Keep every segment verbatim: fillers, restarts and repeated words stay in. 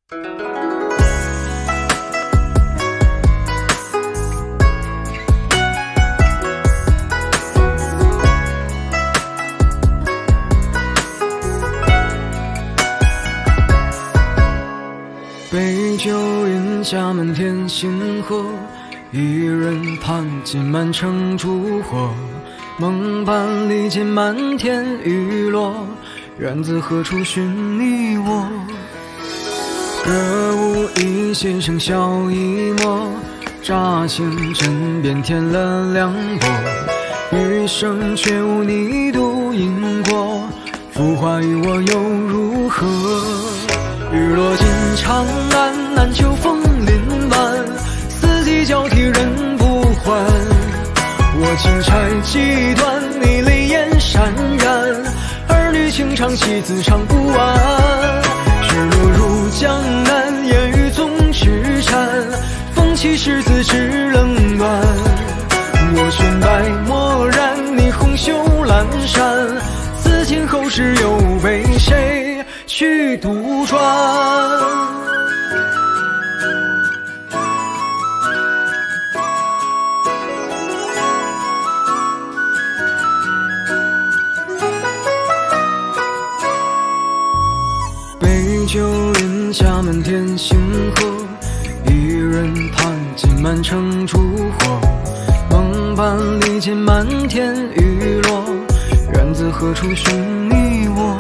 杯酒饮下满天星河，一人盘尽满城烛火。梦伴离间满天雨落，愿自何处寻你我？歌舞一弦声笑一抹，乍醒枕边添了凉薄。余生却无你独饮过，浮华与我又如何？日落尽长安，难求枫林晚，四季交替人不还。我情拆几段，你泪眼潸然，儿女情长，妻子长不完。雪落入江南，烟雨总痴缠，风起时自知冷暖。我裙摆漠然，你红袖阑珊，此情后世又被谁去杜撰？杯酒饮下满天星河，一人盘尽满城烛火。梦伴离间满天雨落，愿自何处寻你我？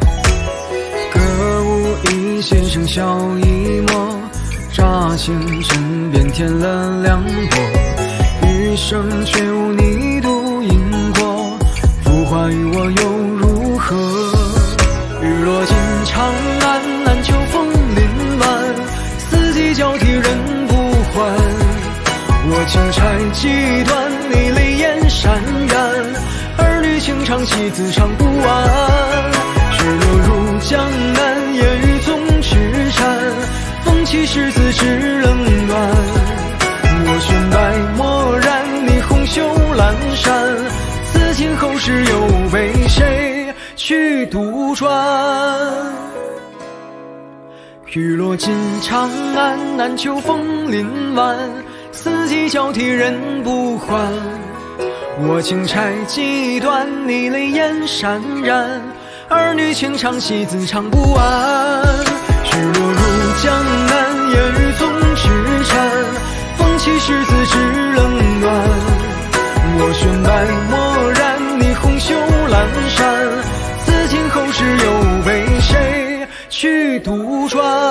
歌舞一弦声笑一抹，乍醒枕边添了凉薄。余生却无你独饮过，浮华与我又如何？日落尽长安，难求枫林晚，四季交替人不还。我情拆几段，你泪眼潸然，儿女情长，妻子长不完。雪落入江南，烟雨总痴缠，风起时自知冷暖。我裙摆漠然，你红袖阑珊，此情后世又被谁去杜撰？雨落尽长安，难求枫林晚，四季交替人不还。我情拆几段，你泪眼潸然，儿女情长，妻子长不完。雪落入江南，烟雨总痴缠，风起时自知冷暖。我裙摆漠然，你红袖阑珊，此情后世又被谁去杜撰？